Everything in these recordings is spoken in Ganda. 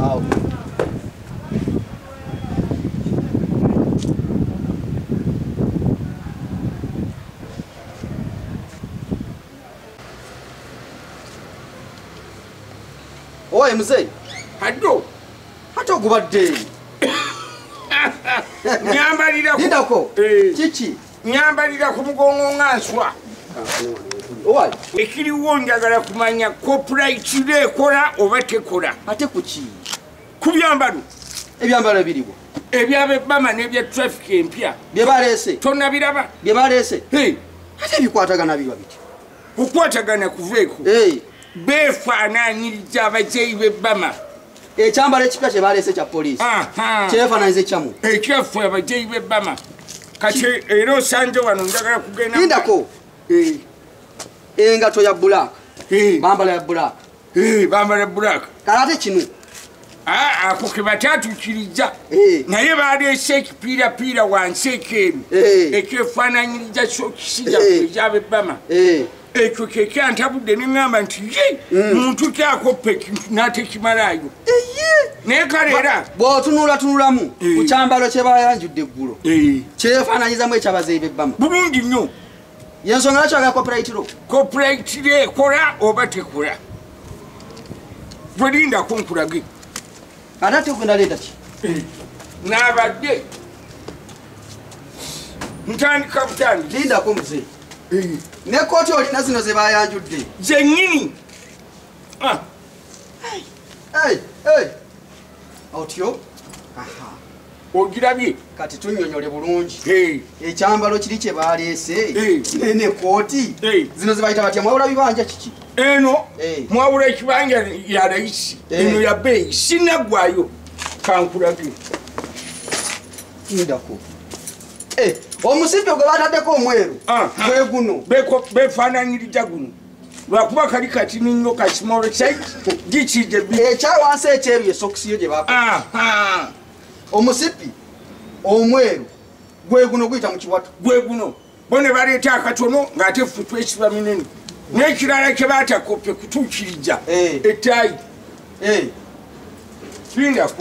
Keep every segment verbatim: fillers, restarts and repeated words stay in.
Awo. Oye mzee. Hado. Hata ogubadde. Nyambalira ku. Ndako. Chichi. Nyambalira ku mugongo nganswa. Oye. Ekiriwo njagala kumanya copyright lekola oba tekola. Ate kuki? Ku byambalo. Ebyambalo biriwo. Ebyabe Bbaama n'ebya traffic empya. Bye baleese. Tonna biraba. Bye baleese. Hey. Ate bikwatagana biba biti. Kukwatagana kuveeko. Hey. Beefaanaanyiriza abazeeyi b'Ebbaama. Ekyambalo ekipya kye baleese kya poliisi. Kyefaananyiza ekyamu. Ekyaffe abazeeyi b'Ebbaama. Kati era osanze wano njagala kugenda. Lindako. Engato ya black. Bambala ya black. Bambala ya black. Kalate kinu. Ah, ako ke batatuukiriza. Naye baleese ekipiirapiira wansi ekeeru. Ekyefaanaanyiriza sokisi zaffe ez'Ab'Ebbaama. Ekyo kyekantabudde ne ŋŋamba nti ye muntu kyakoppa ekintu n'atekimalayo. Naye kale era bw'otunuulatunulamu ku kyambalo kye bayanjudde eggulo kyefaananyizamu ekyabazeeyi b'Ebbaama bulungi nnyo. Yensonga lwaki aga copyright law. Copyright lekola oba tekola. Twelindako nkulage. Ate ate ogenda leeta ki? N'abadde ntandika butandika. Lindako muzee. Ne kooti olina zino ze bayanjudde. Zennyini. Otyo? Ogirabye? Kati tunnyonnyole bulungi. Ekyambalo kiri kye baleese ne kooti zino ze bayita batya mwawula bibanja kiki? Eno mwawula ekibanja ya layisi. Eno ya bbeeyi sinnaggwayo. Kankulage. Ndako. Omusippi gwe bataddeko omweru gwe guno beefaananyiriza guno lwakuba kali katini nnyo ka small size gikide ekyawansi ekyeru ye sokisi yo gye bakola. Omusippi omweru gwe guno guyita mu kiwato gwe guno bo ne baleeta akatono ng'ate ffe twesiba minene n'ekirala kye baatakoppe kutuukiriza ettaayi. Lindako.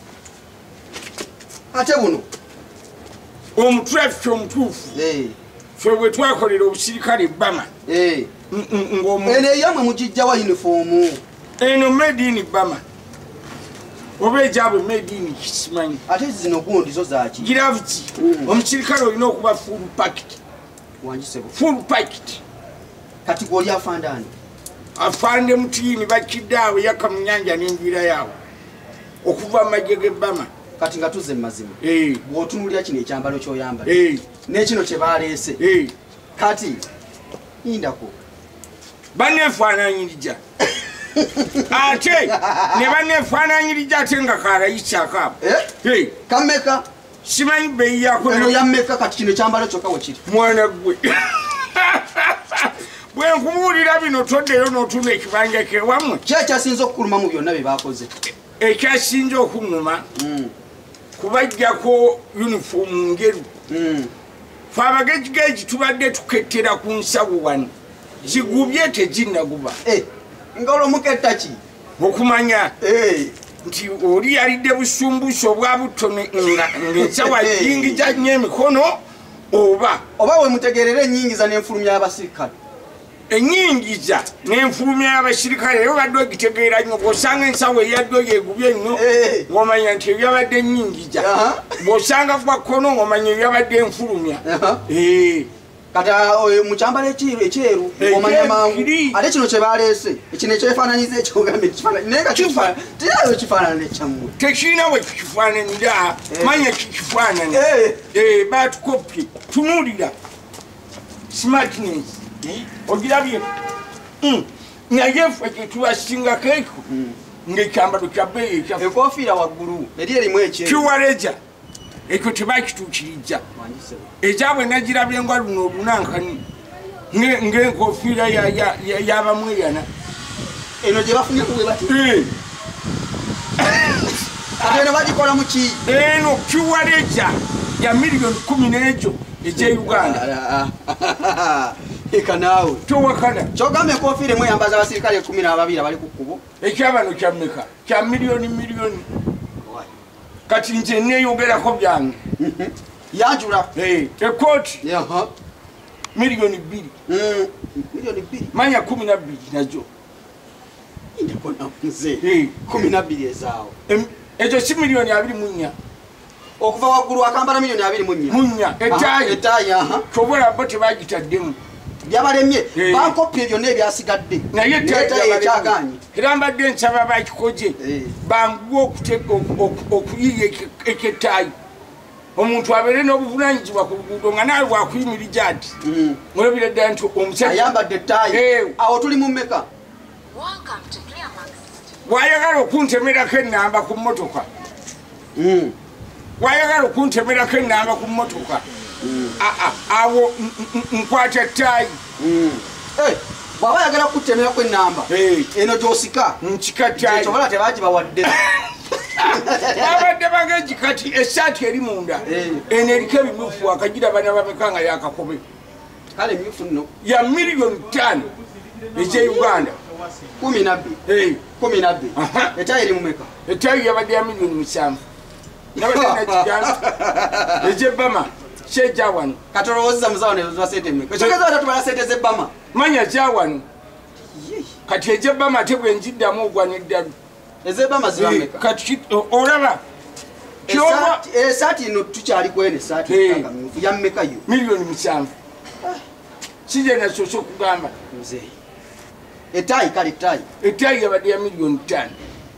Ate buno omutraffic omutuufu ffe bwe twakolera obusirikale Bbaama eno eyamwe mugijja wa yunifoomu. Eno made in Bbaama oba egyabwe made in kisimanyi. Ate zino gundi zo zaki giravuki. Omusirikale olina okuba full packet. Wanjisebo full packet. Kati gwoli afandani afande mutiini bakiddaawe yaka mu nnyanja n'enjira yaabwe okuva mu magye g'e Bbaama. Kati nga tuze mazima. Bw'otunuulira kino ekyambalo ky'oyambala n'ekino kye baleese kati Lindako banneefaanaanyiriza ate ne banneefaanaanyiriza ate nga kalayisi akaabo. Kammeka? Simanyi bbeeyi yako. Eno yammeka kati kino ekyambalo kyokka we kiri? Mwana gwe bwe nkubuulira bino toddeyo n'otuna ekibanja ky'ewammwe. Ki ekyasinze okukuluma mu byonna bye baakoze? Ekyasinze okuŋŋuma kubajjako yunifoomu ngeru. Ffe abagejigeji tubadde tukettera ku nsawo wano zigubye tezinnaguba. Nga olwomuketta ki? Okumanya nti oli yalidde busumbuusi obwa butono ng'ensawo yingiza nnyo emikono oba oba we mutegeerera ennyingiza n'enfulumya y'abasirikale. Ennyingiza n'enfulumya y'abasirikale eyo badde ogitegeera nnyo bw'osanga ensawo eyaddo yeegubye nnyo ng'omanya nti ebyabadde ennyingiza. Bw'osanga gwa kkono ng'omanya ebyabadde enfulumya. Kati mu kyambalo ekyeru omanya mangu ate kino kye baleese ekino ekyefaananyiza ekyogambe naye nga tirayo kifaanana ekyammwe. Tekirina we kikifaananira manya kikifaanana. Batukopye tunuulira smartness. Ogirabye naye ffe kyetubasingako ekyo ng'ekyambalo kya bbeeyi ekya enkofiira waggulu eri erimu ekyeru kiwaleja ekyo tebakituukiriza. Ekyabwe nagirabye nga luno olunankani ng'enkofiira y'abamweyana. Eno gye bafunyeku bwe bati ate eno bagikola mu ki? Eno kiwaleja ya miliyoni kumi n'ekyo eky'e Uganda. eka naawe towakana kyogamba enkofiira emu eyambaza abasirikale kumi n'ababiri abali ku kkubo ekyabano kyammeka kya miliyoni miliyoni kati nze neeyogerako byange yanjula ekooti miliyoni bbiri miliyoni bbiri manya kumi nabbiri nazo nze kumi nabbiri ezaawo ezo si miliyoni abiri mu nnya okuva waggulu akambala miliyoni abiri mu nnya munya etaayi etaayi tobola bo tebagitaddemu byabalemye bankopye byonna ebyasigadde naye etaayi ekyagaanye era mbadde nsaba bakikoje banguwa okuyiya eketaayi omuntu abeere n'obuvunanyizibwa ku luguudo nga naawe bwakuyimirija ati olabira ddala nti omusajja ayambadde ettaayi awo tuli mu mmeka wayagala okuntemerako ennamba ku mmotoka wayagala okuntemerako ennamba ku mmotoka awo nkwata ettaayi bwaba yagala kutemerako ennamba eno gyosika nkika ttaayi kyobola tebagibawadde babadde bagenji kati esaati eri munda eno eriko ebimyufu akagira bana bameka nga yakakobe kale emyufu nno ya miliyoni ttaano ekye uganda kumi nabbiri kumi nabbiri etaayi eri mumeka ettaayi yabadde ya miliyoni musanvu nabadde nakigamba ekyebama kyejawano kati olowooza muzawano ezoza sente mmeka ekyogeza batatubala sente zebbama manya kyawano kati ekyebama ate bwenjiddamu ogwa neddalu ezebama zibameka kati olaba esaati ino tukyali kwene esaati kamyufu yammeka yo miliyoni musanvu kije nasoose okugamba nze etaayi kale ettaayi ettaayi yabadde ya miliyoni ttaano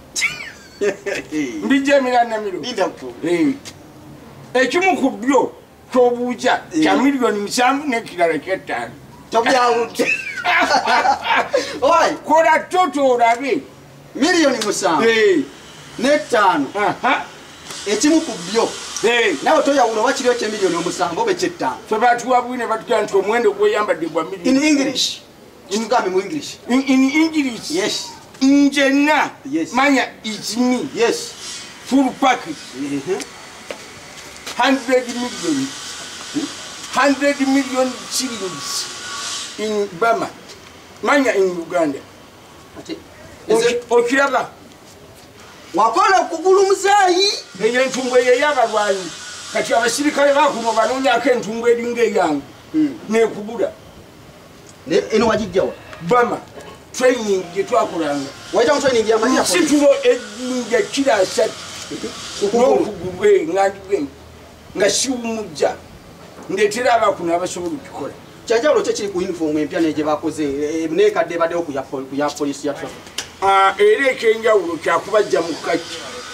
mbijja emiranamiro ekimu ku byo kyobuuja kya miliyoni musanvu n'ekirala kyettaano tobyawudde kola toto olabe miliyoni musanvu n'ettaano ekimu ku byo nawe toyawula oba kiriyo kyemiliyoni omusanvu oba ekyettaano fe batuwabwine batugamba nti omuwendo gweyambadde gwa miliyoni in english kitugambe mu english in english yes njenna manya izimi yes full package hundred million hundred million shillings in Bbaama manya in Uganda okiraba wakola okugulu muzeeyi eyo entungo eyo ey'abalwanyi kati abasirikale bakuno banoonyako entungo eringa eyange nekubula eno wagijjawa Bbaama training gye twakolanga waitamu training yamanya situlo ejjinja kira asatu n'okugulu ngandibwe nga siwumujja ndeetera abakuno abasobola okikola kyanjawulo kye kiri ku uniform empya negye bakoze nekadde baddewo ku ya polisi ya traffic era ekyenjawulo kyakubajja mu kaki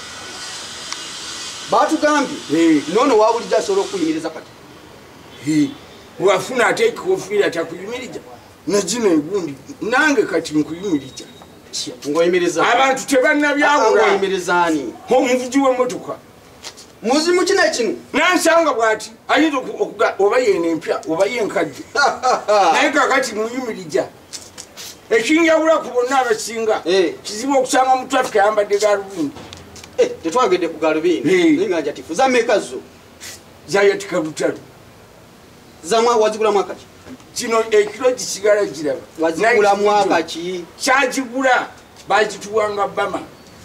batugambye noono wabulijja asobola okuyimiriza kati wafuna ate ekikofiira kyakuyimiriza nazino egundi nange kati nkuyimiriza abantu tebannabyawulaoyimirizani omuvuzi w'emmotoka muzimu kino ekino nansanga bwati ayinza oba yena empya oba yenkadde naye kakati muyimiriza ekinjawula ku bonna abasinga kizibu okusanga mu traffic ayambadde galubindi tetwagedde ku galubindi nga njatifu zameka zo zayatika lutalo wazigula mwaka ki kino ekiro kisigala giraba wazigula mwaka ki kyagigula bagituwanga Bbaama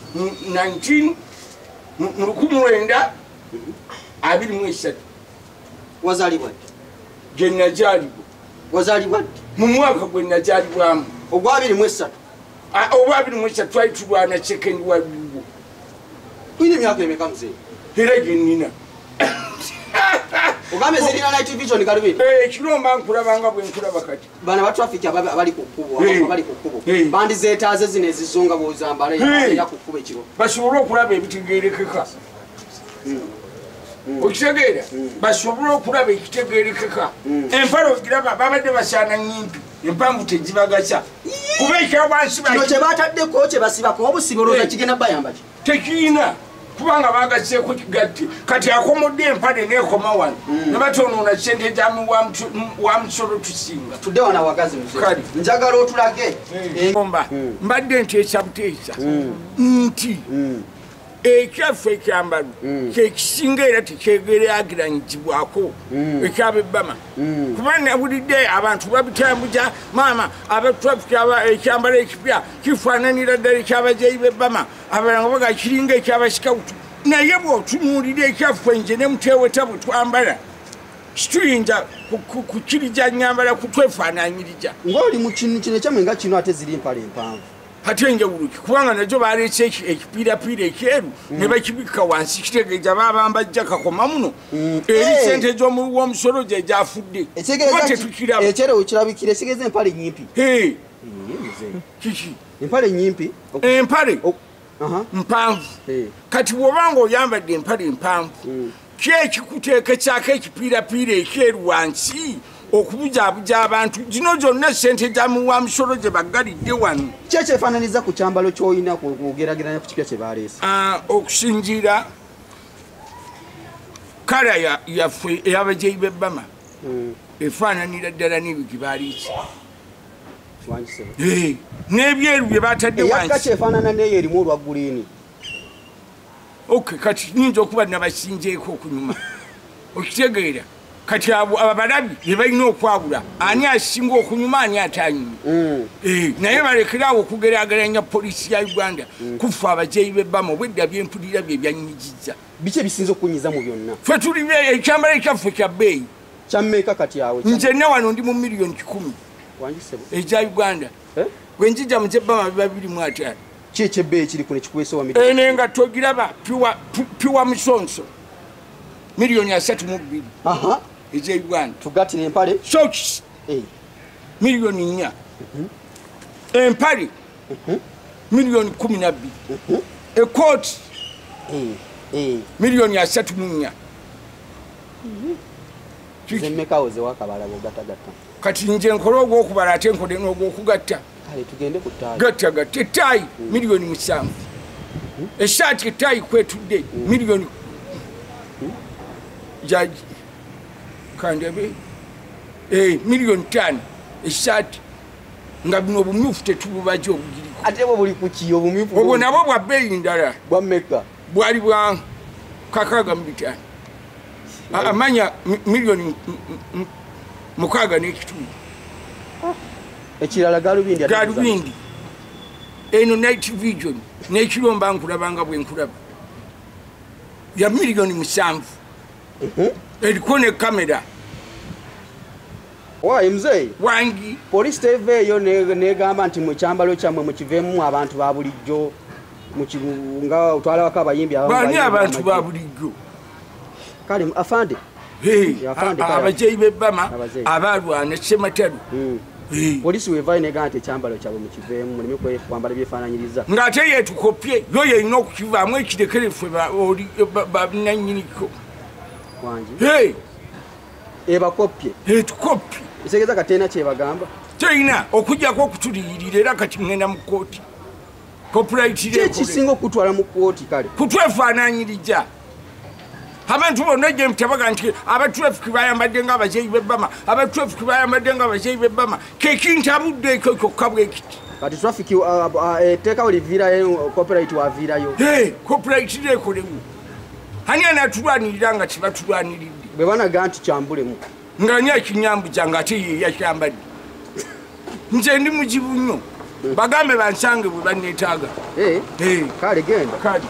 mu lukumi lwenda abiri mu esatu wazalibwa gye najaalibwa wazalibwa mu mwaka gwe najaalibwamu ogwa abiri mu esatu oba abiri mu esatu twali tulwana sekendi wa bibwo tuyina emyaka emeka muzeeyi era gye nnina ogambe zirina night vision galubindi ekiromba nkulabanga bwe nkulaba kati bana ba traffic abali ku kkubo abali ku kkubo bandi zeetaaze zino ezizunga bwozambala era ku kkubo ekiro basobole okulaba ebitegeerekeka okitegeera basobole okulaba ekitegeerekeka empalo ogiraba babadde basaana nyimpi empanvu tegibagasa kuba ekyawansi kino kye bataddeko kye basibako obusibe olowooza kigenda bayamba ki tekiina kubanga bagaseeko kigatte kati akomodde empale nekoma wano ne batonoona sente jamu wa musolo tusinga tudde wana wagazi kale njagala otulage omba mbadde nteesa buteesa nti ekyaffe ekyambalo kyekisinga era tekyegeraageranyizibwako ekyaba Bbaama kuba nabulidde abantu babitambuza maama abatrafiki ekyambalo ekipya kifaananira ddala ekyabazeeyi b'Ebbaama abalala nga baga kiringa ekyabasikawutu naye bw'otunuulira ekyaffe nze ne muteweta bwe twambala situyinza kukiriza nyambala kutwefaananyiriza ng'oli mu kino kino ekyamwe nga kino ate ziri empale empanvu ate enjawulo kubanga nazo baleese ekipiirapiira ekyeru ne bakibikka wansi kitegeeza baabamba jja kakoma muno eri sente z'omuw'omusolo gye gyafudde kuba tetukiraba ekyerewo kirabikira esigeza empale nyimpi kiki empale nyimpi empale mpanvu kati bw'obanga oyambadde empale empanvu ki ekikuteekekyako ekipiirapiira ekyeru wansi okubujaabuja abantu zino zonna sente za muwamusolo gye baggalidde wano ki ekyefaananiza ku kyambalo ky'olina kugeraageranya ku kipya kye baleese okusinziira kala yaffe ey'abazeeyi b'Ebbaama efaananira ddala n'ebyo gye baleese n'ebyeru bye batadde wansi kyefaanana neeyo erimu olwa guliini ok kati nyinza okuba nabasinzeeko okunyuma okitegeera kati abo abalabi bye balina okwabula ani asinga okunyuma ani atanyuma naye balekerawo okugeraageranya poliisi ya Uganda kufa abazeeyi b'Ebbaama obwedda byempulira bye byanyigizza biki ebisinza okunyiza mu byonna ffe tuli ekyambalo ekyaffe kya bbeeyi kyammeeka kati awe nzenna wano ndi mu miliyoni kikumi eza Uganda bwe njija mu z'Ebbaama biba birimu ataano ki ekyebbeeyi kiri kuno ekikuweesa wa miliyoni ene nga togiraba piwa musonso miliyoni asatu mu bbiri eza Uganda tugatira empale socks miliyoni nnya empale miliyoni kumi na bbiri ekooti miliyoni asatu mu nnya zemmekawo zewakabala bwogatagatta kati nze nkola ogwokubala ate nkole n'ogwokugatta tugende ku ttaayi gatta gatta ettaayi miliyoni musanvu essaati ettaayi kwetudde miliyoni jaji kandebe miliyoni ttaano essaati nga buno obumyufu tetububaje obugiriko ate bwo buli kuki obumyufu obwo nabwo bwa bbeeyi ndala bwa mmeka bwali bwa kakaaga mu bitaano amanya miliyoni mukaaga n'ekitundu ekirala galubindi galubindi eno night vision n'ekiromba nkulabanga bwe nkulaba ya miliyoni musanvu eriko ne kamera wayi muzeeyi wangi poliisi teveeyo negamba nti mu kyambalo kyammwe mukiveemu abantu ba bulijjo nga otwalawako abayimbi bani abantu ba bulijjo kale afande abazeeyi b'Ebbaama abalwana Ssematalu poliisi wevaayo negamba nti ekyambalo kyabwe mukiveemu muleme kwambala byefaananyiriza ng'ate yeetukopye yo yerina okukivaamu ekirekere ffe bannannyiniko wangi ebakopye etukopye ekitegeza kateena kyebagamba terina okugjako okutuliyirira era kati ŋŋenda mu kkooti kyekisinga okutwala mu kkooti kale kutwefaananyiriza abantu bonna gye mutabaga nti abatrafiki bayambadde ng'abazeeyi b'Ebbaama abatrafiki bayambadde ng'abazeeyi b'Ebbaama kekintabudde ekyo kyokka bwe kiti kati trafiki eteekawo liviirayo copyright waviirayo copyright lekolewo ani anatulwanirira nga tebatulwaniridde bwe banaga nti kyambulemu nga ni ekinyambuza ng'ate ye yakyambadde nze ndi muzibu nnyo bagambe bansange bwe banneetaaga kale genda kale